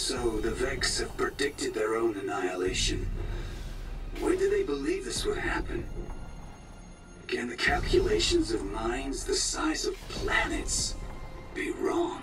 So the Vex have predicted their own annihilation. When did they believe this would happen? Can the calculations of minds the size of planets be wrong?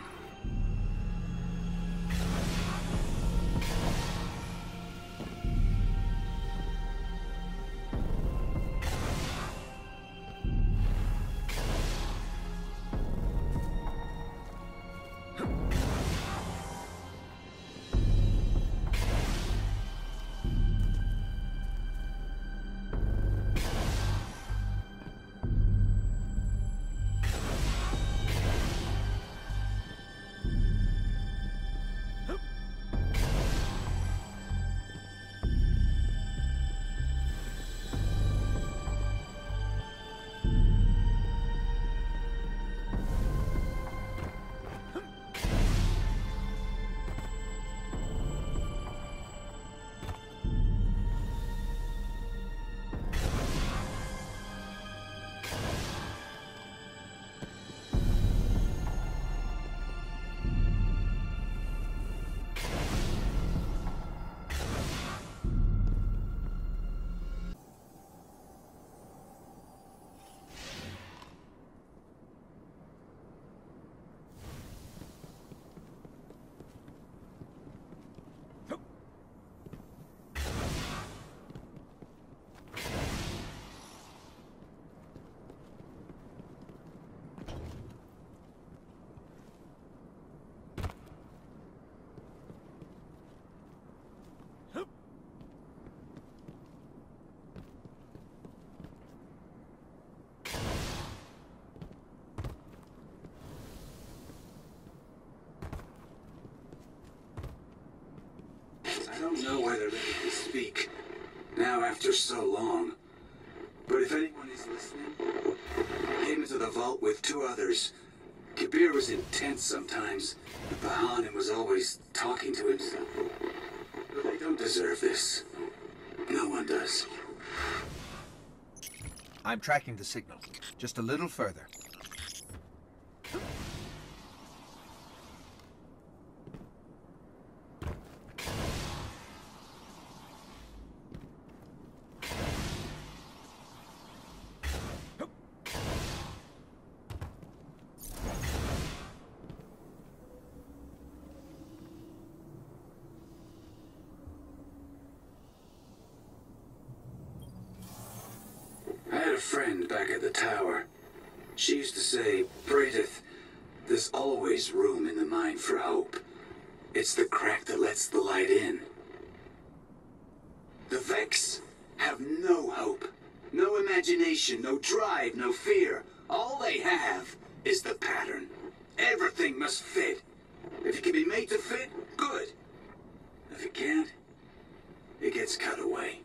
I don't know why they're ready to speak, now after so long. But if anyone is listening, I came into the vault with two others. Kabir was intense sometimes, but Bahanin was always talking to himself. But they don't deserve this. No one does. I'm tracking the signal. Just a little further. I had a friend back at the tower. She used to say, Praedyth, there's always room in the mind for hope. It's the crack that lets the light in. The Vex have no hope, no imagination, no drive, no fear. All they have is the pattern. Everything must fit. If it can be made to fit, good. If it can't, it gets cut away.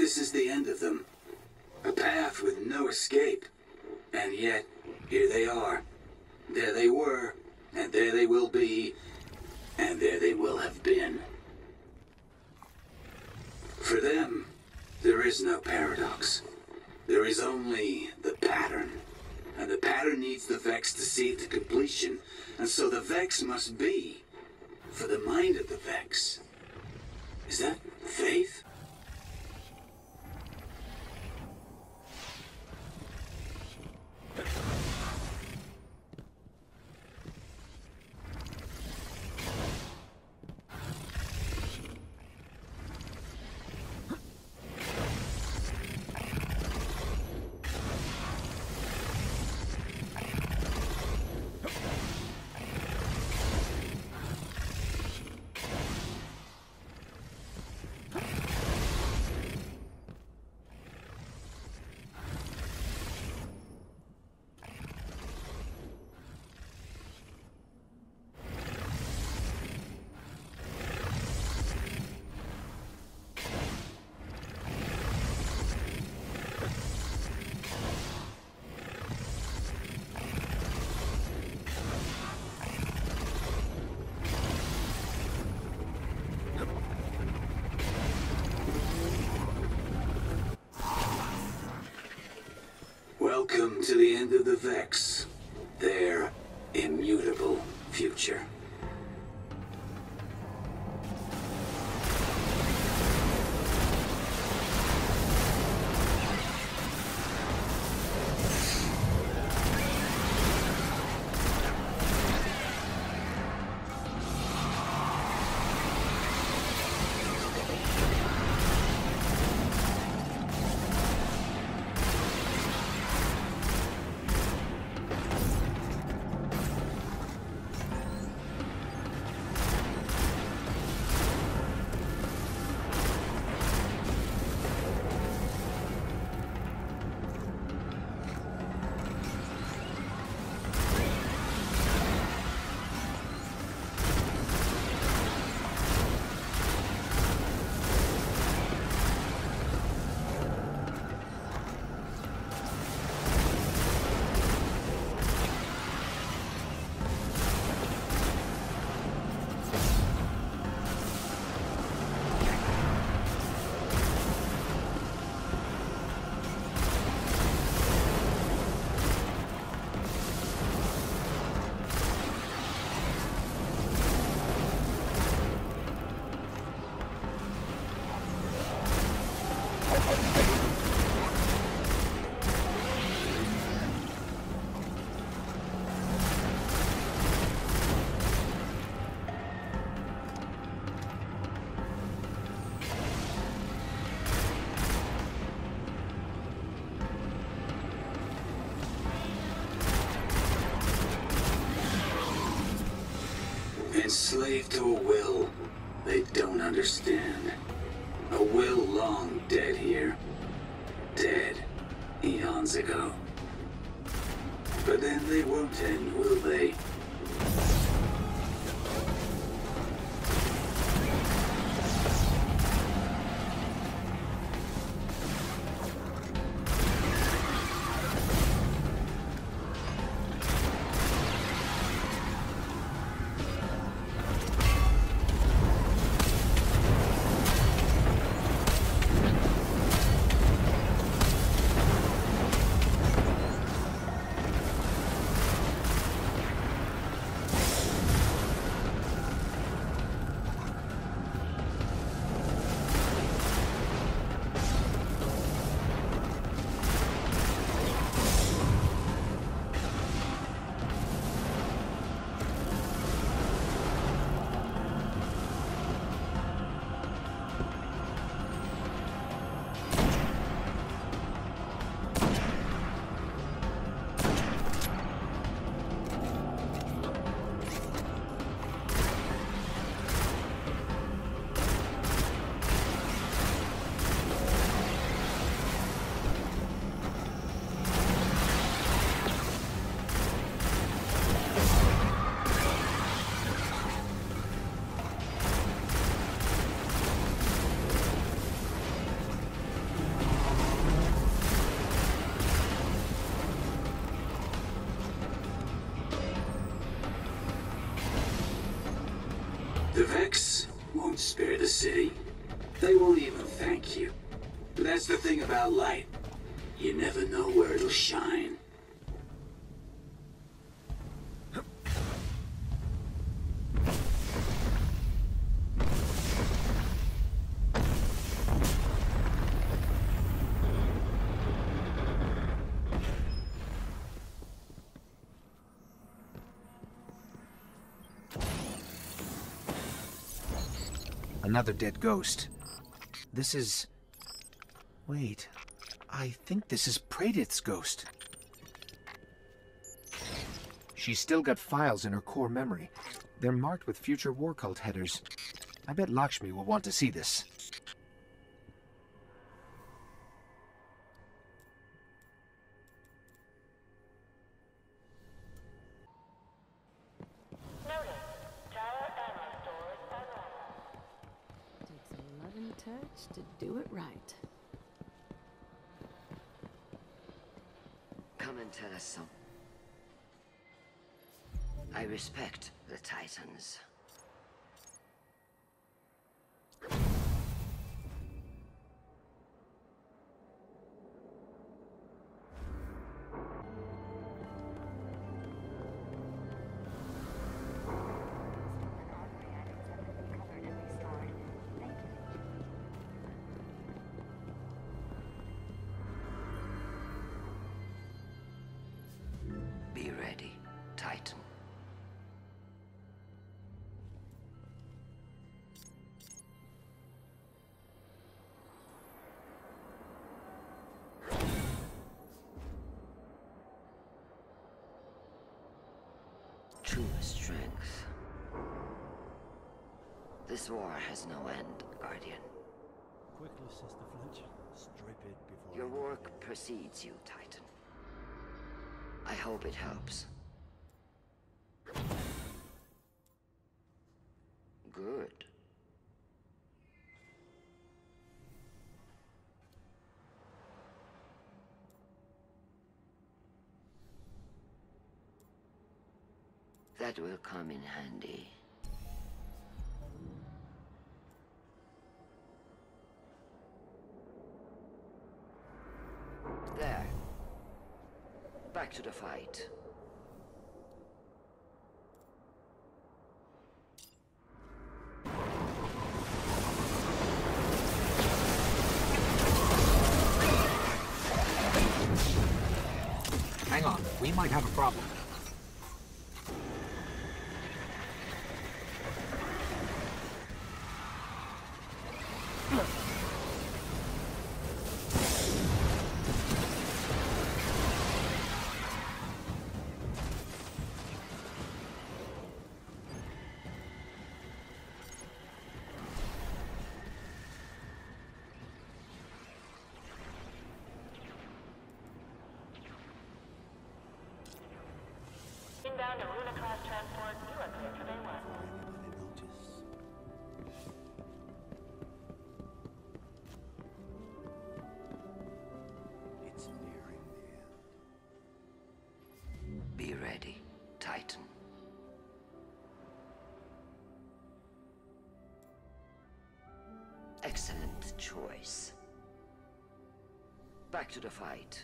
this is the end of them. A path with no escape. And yet, here they are. There they were, and there they will be, and there they will have been. For them, there is no paradox. There is only the pattern. And the pattern needs the Vex to see it to completion. And so the Vex must be for the mind of the Vex. Is that faith? Welcome to the end of the Vex, their immutable future. Enslaved to a will they don't understand. A will long dead here. Dead eons ago. But then they won't end, will they? spare the city. They won't even thank you. But that's the thing about light. You never know where it'll shine. Another dead ghost. This is... Wait. I think this is Praedyth's ghost. She's still got files in her core memory. They're marked with future war cult headers. I bet Lakshmi will want to see this. Touch to do it right. Come and tell us some. I respect the Titans. Be ready, Titan. True strength. This war has no end, Guardian. Quickly, Sister Fletch. Strip it before... Your work precedes you, Titan. I hope it helps. Good. That will come in handy. There. Back to the fight. Hang on, we might have a problem. Inbound Aruna-class transport, you are cleared for day one. Anybody notice? It's nearing the end. Be ready, Titan. Excellent choice. Back to the fight.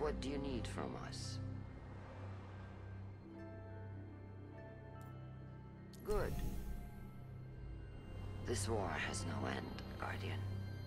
What do you need from us? Good. This war has no end, Guardian.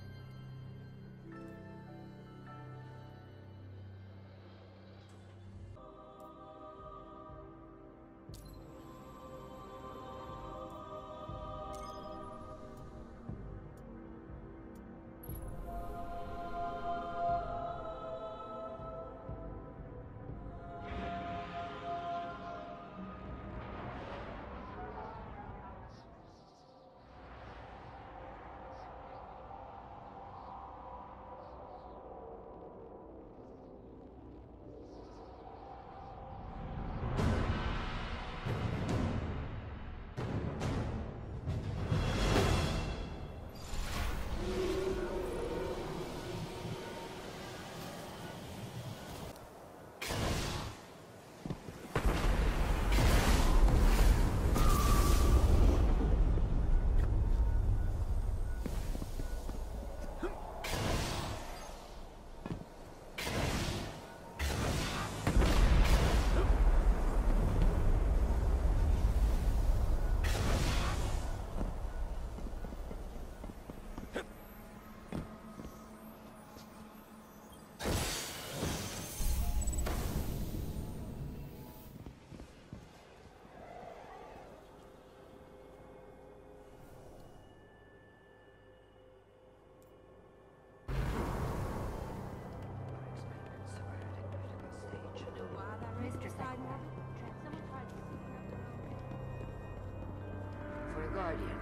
For a Guardian.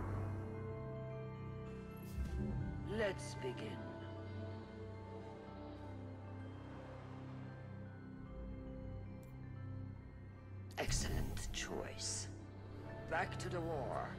Let's begin. Excellent choice. Back to the war.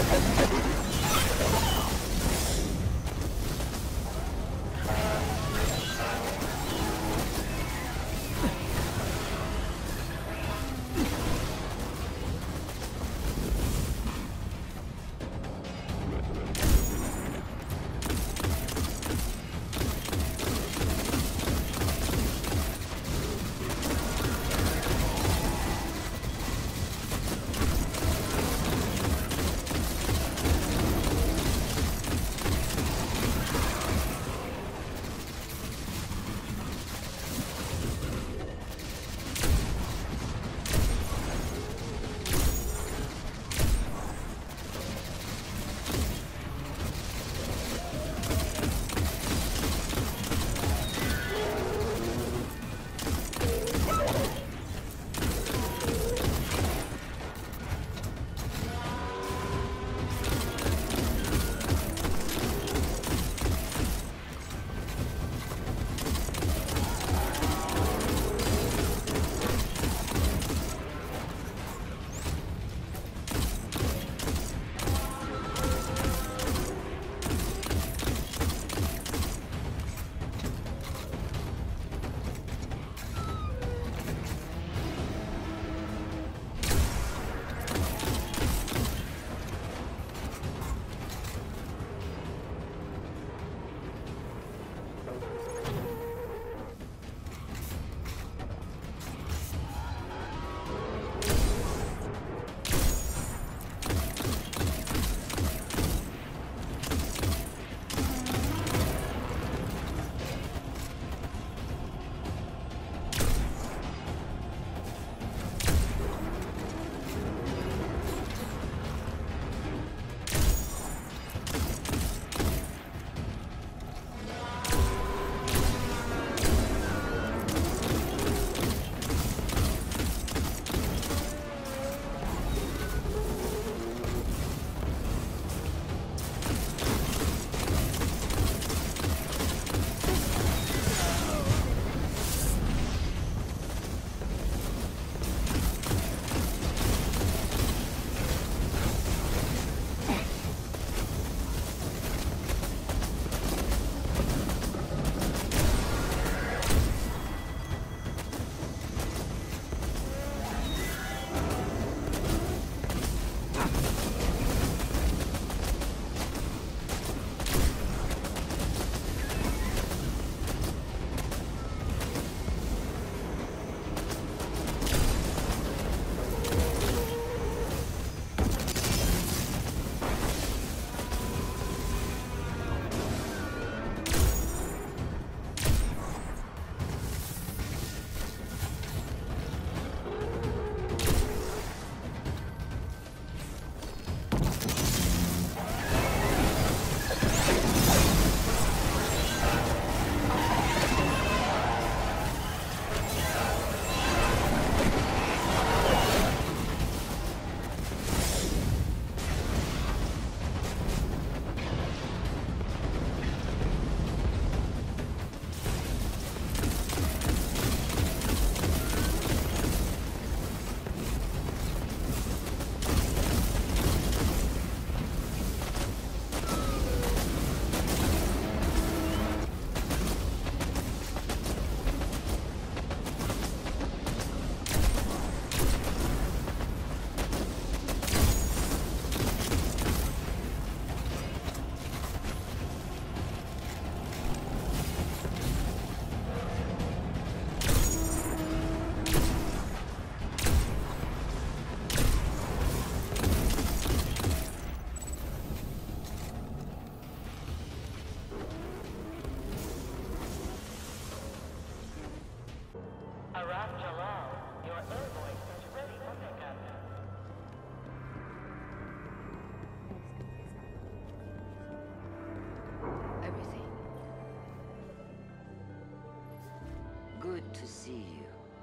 Good to see you.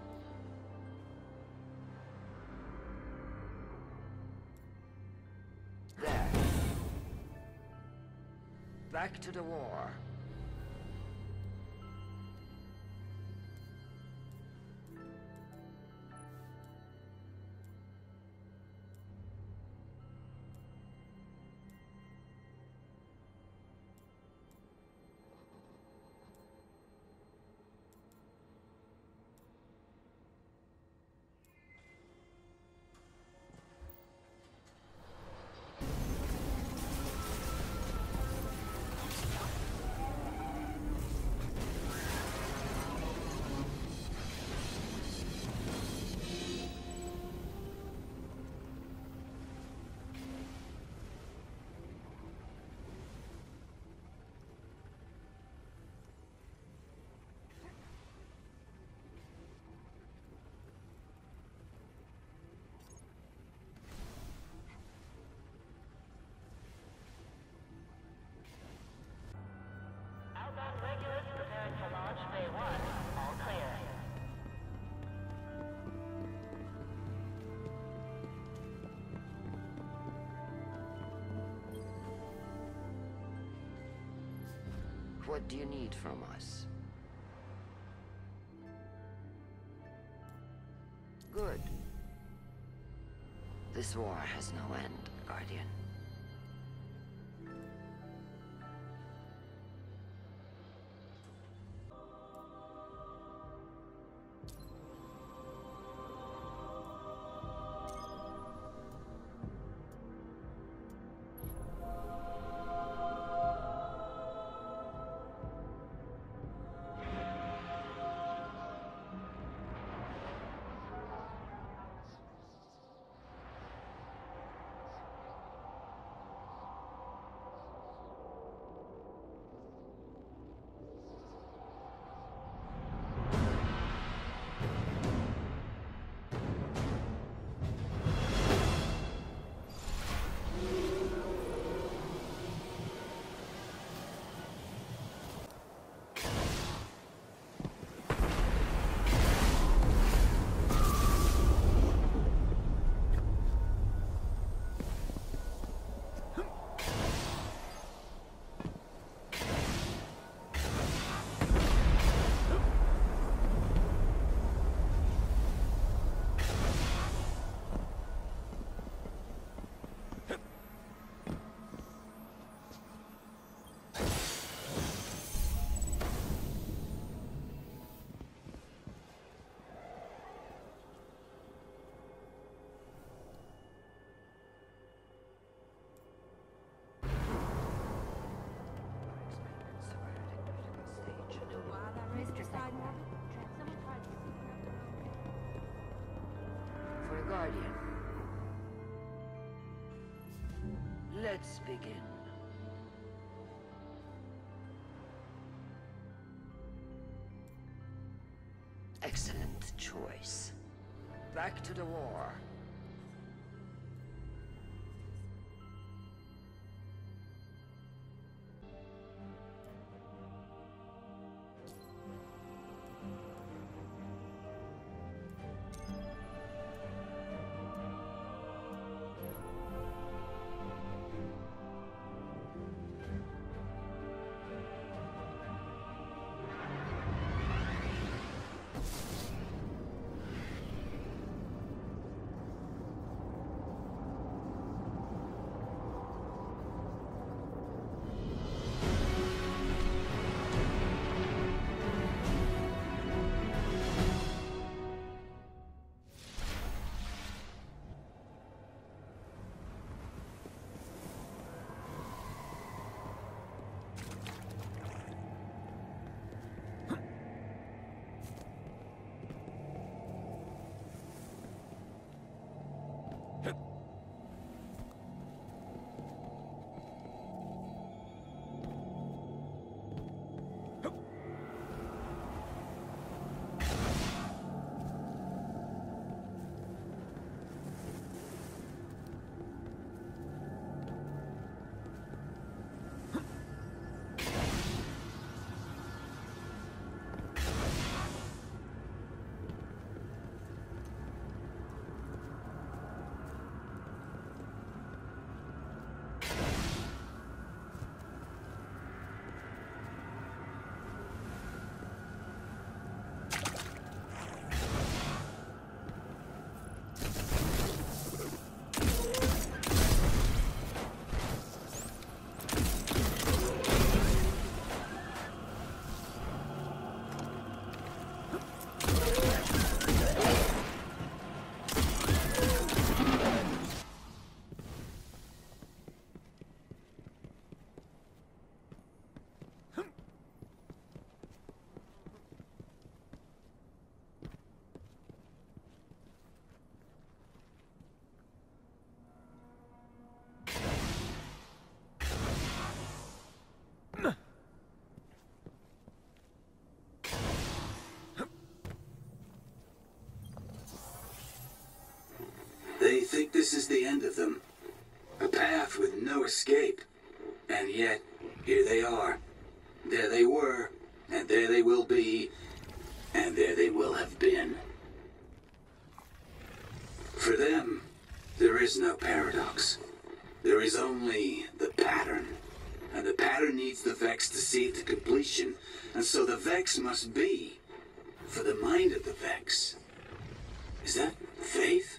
There. Back to the war. What do you need from us? Good. This war has no end, Guardian. For a Guardian. Let's begin. Excellent choice. Back to the war. They think this is the end of them. A path with no escape. And yet, here they are. There they were, and there they will be, and there they will have been. For them, there is no paradox. There is only the pattern. And the pattern needs the Vex to see it to completion, and so the Vex must be for the mind of the Vex. Is that faith?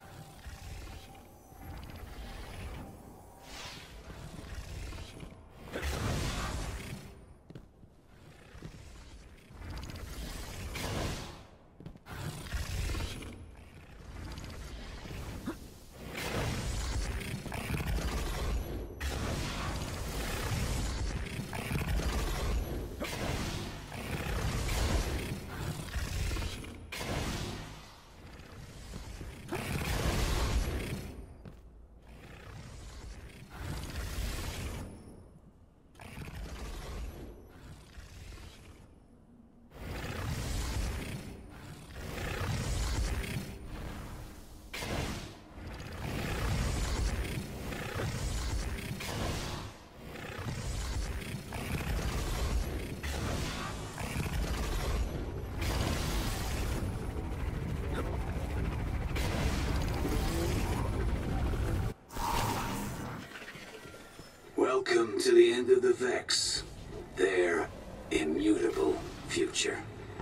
Welcome to the end of the Vex, their immutable future.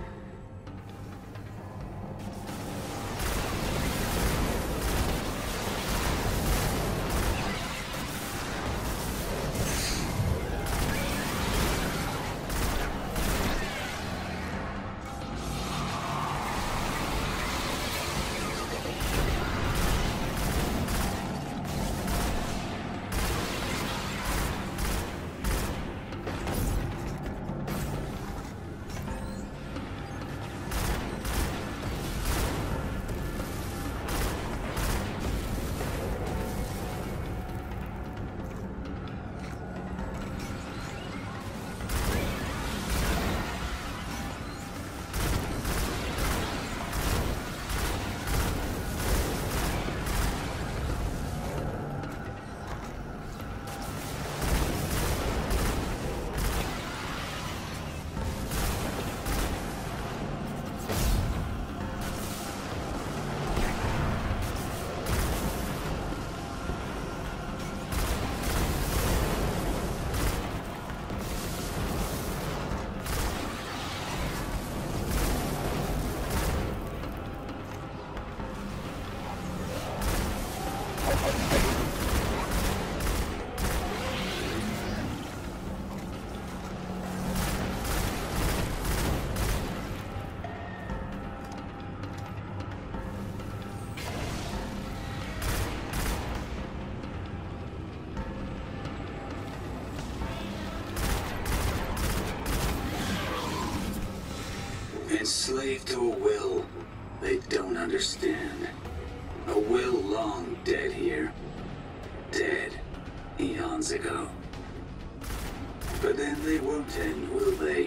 Enslaved to a will they don't understand. A will long dead here. Dead eons ago. But then they won't end, will they?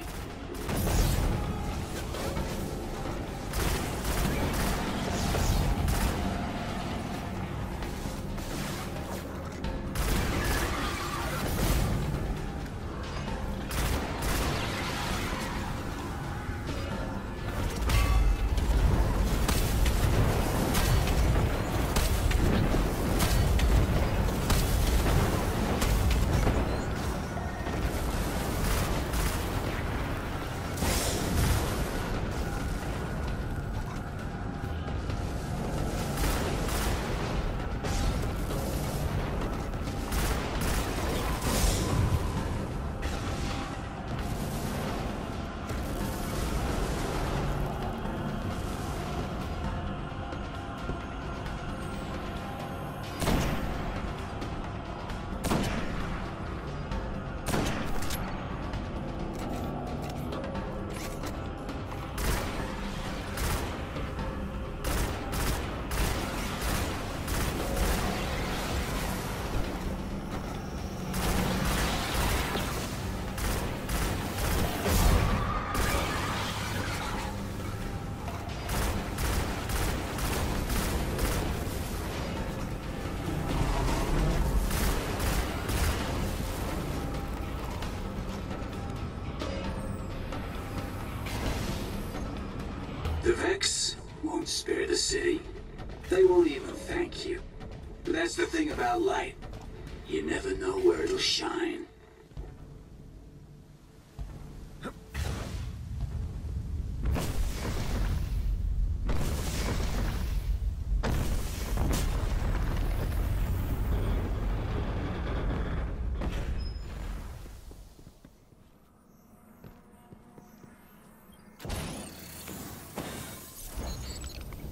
The Vex won't spare the city. They won't even thank you. But that's the thing about light. You never know where it'll shine.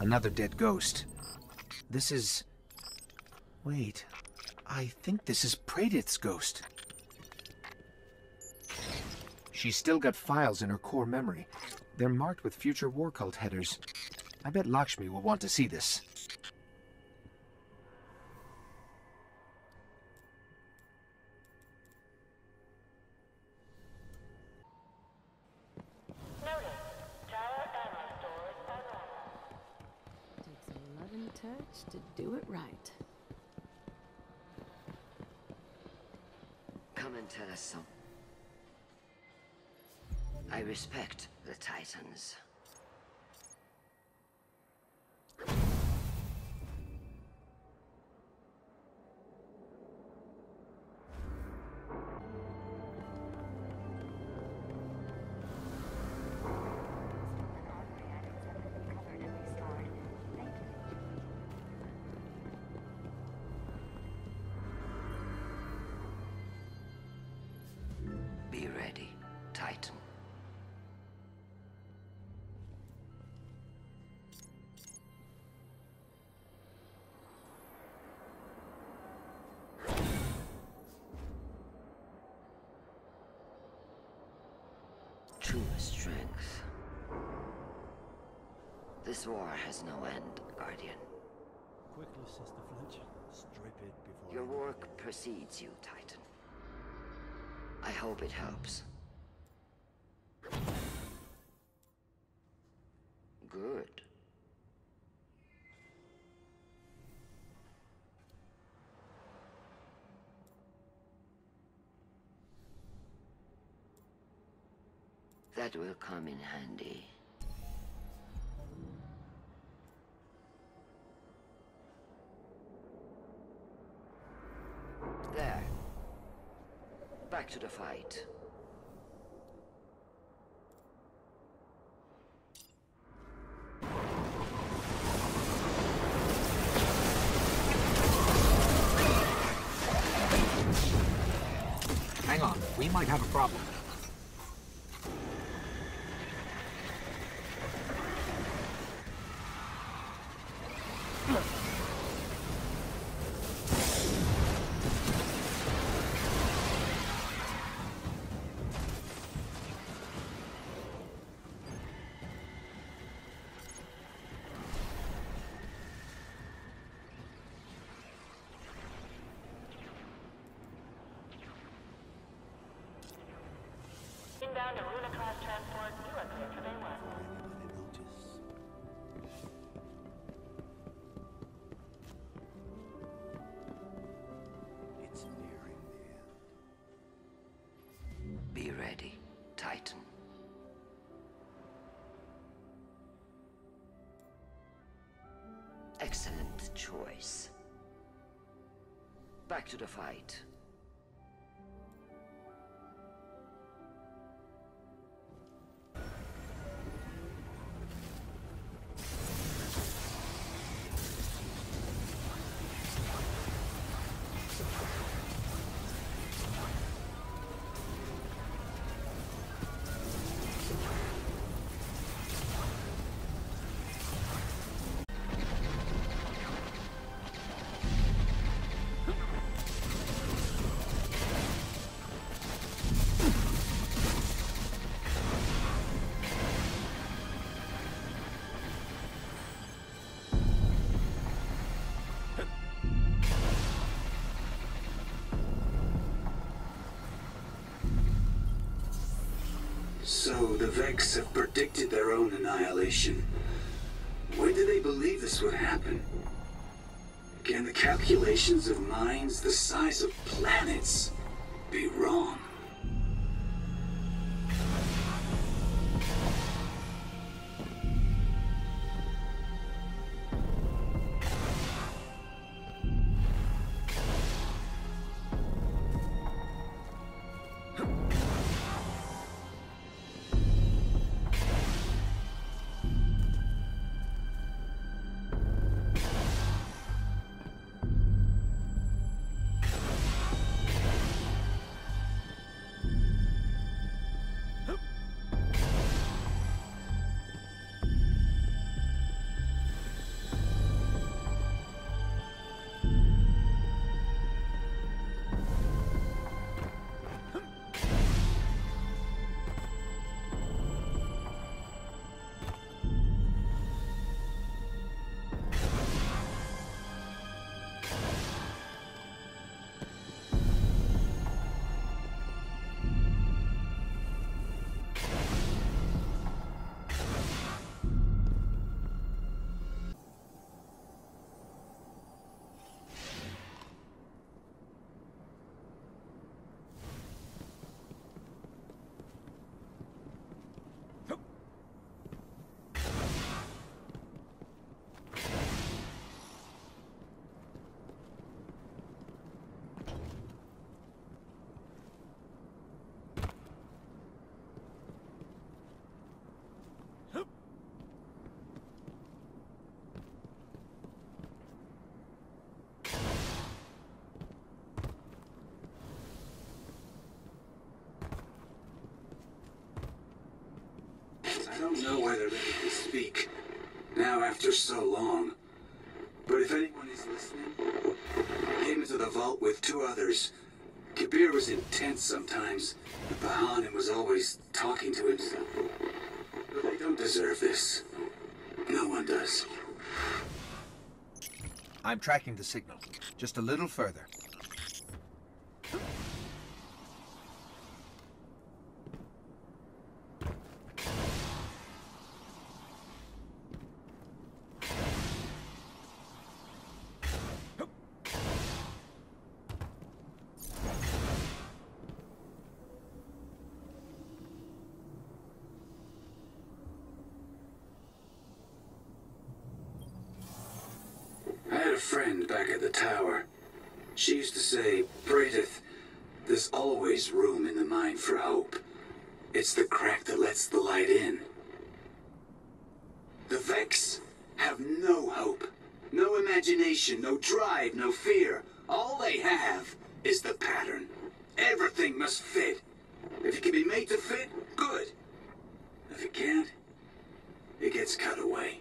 Another dead ghost. This is... Wait. I think this is Praedyth's ghost. She's still got files in her core memory. They're marked with future war cult headers. I bet Lakshmi will want to see this. Takes a loving touch to do it right. Come and tell us some. I respect the Titans. Be ready, Titan. True strength. This war has no end, Guardian. Quickly, Sister Fletcher. Strip it before Your I- work precedes you, Titan. I hope it helps. Good. That will come in handy. There. Back to the fight. Hang on, we might have a problem. Inbound Aruna-class transport, you are cleared for day one. Before anybody notice. It's nearing the end. Be ready, Titan. Excellent choice. Back to the fight. So the Vex have predicted their own annihilation. When did they believe this would happen? Can the calculations of minds the size of planets be wrong? don't know why they're ready to speak, now after so long. But if anyone is listening, I came into the vault with two others. Kabir was intense sometimes, but Bahanin was always talking to himself. But they don't deserve this. No one does. I'm tracking the signal. Just a little further. I had a friend back at the tower. She used to say, Praedyth, there's always room in the mind for hope. It's the crack that lets the light in. The Vex have no hope, no imagination, no drive, no fear. All they have is the pattern. Everything must fit. If it can be made to fit, good. If it can't, it gets cut away.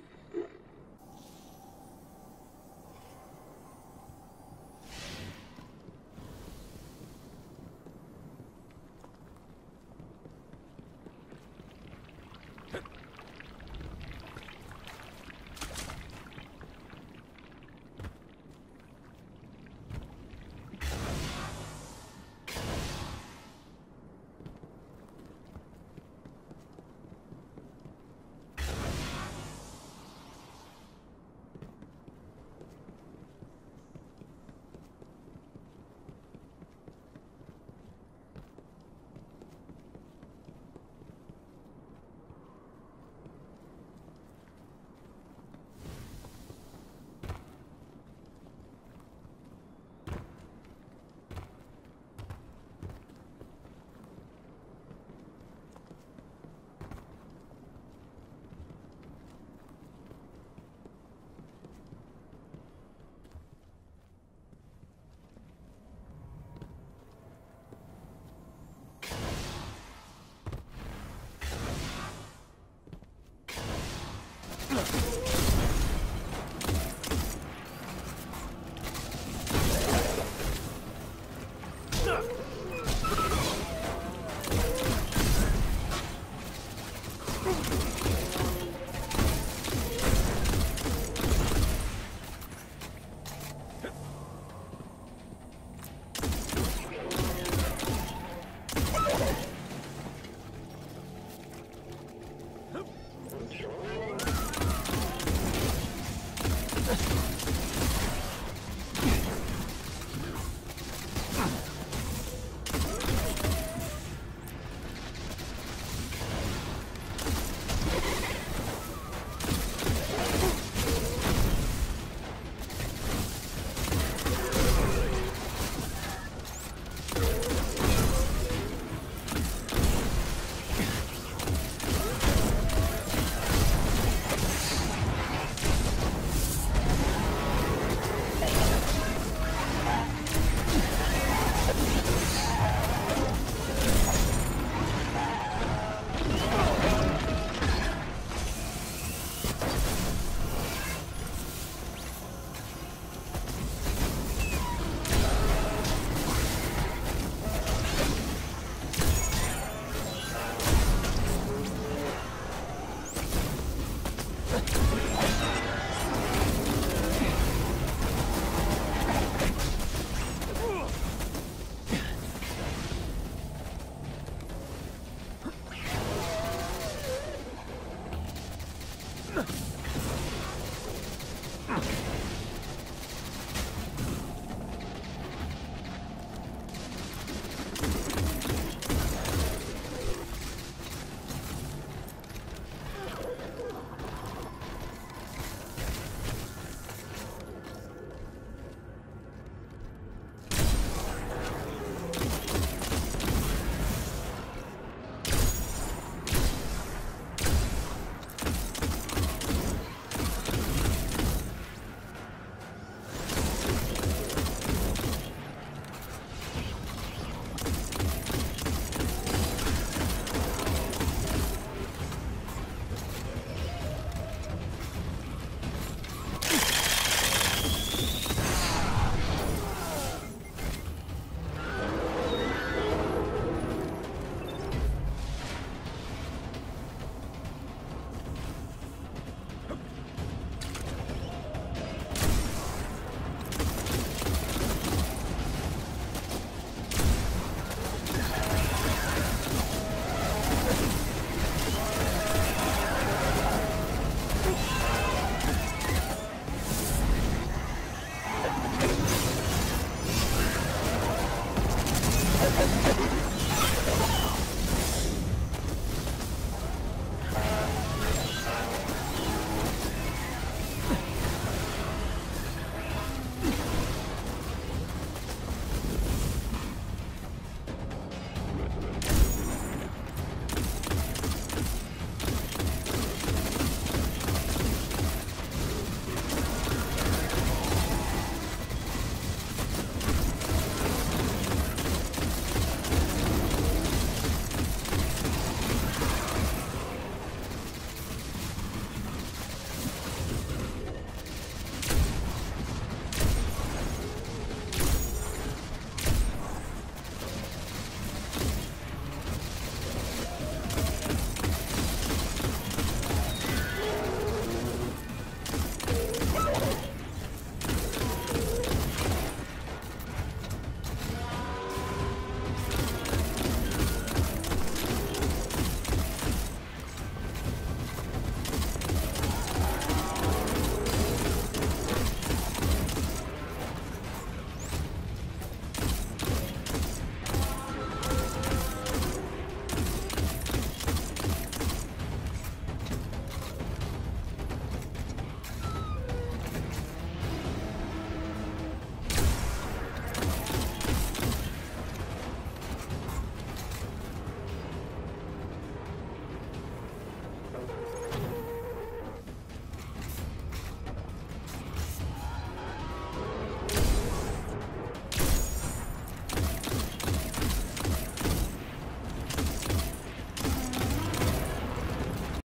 Praedyth.